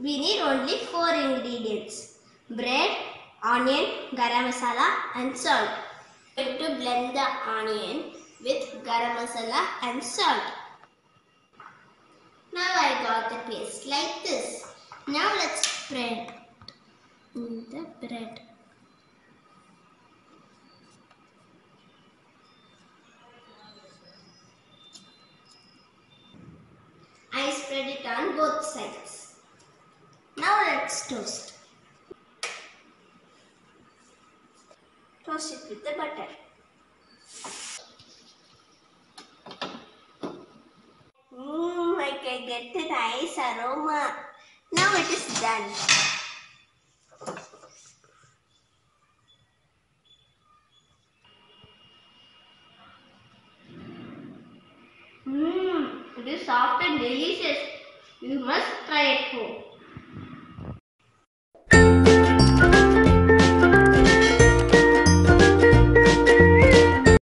We need only 4 ingredients: bread, onion, garam masala and salt. We are going to blend the onion with garam masala and salt. Now I got the paste like this. Now let's spread in the bread. I spread it on both sides. Now let's toast. Toast it with the butter. I can get a nice aroma. Now it is done. It is soft and delicious. You must try it home.